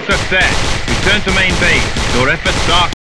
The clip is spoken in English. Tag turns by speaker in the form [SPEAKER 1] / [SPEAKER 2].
[SPEAKER 1] success. Return to main base. Your efforts are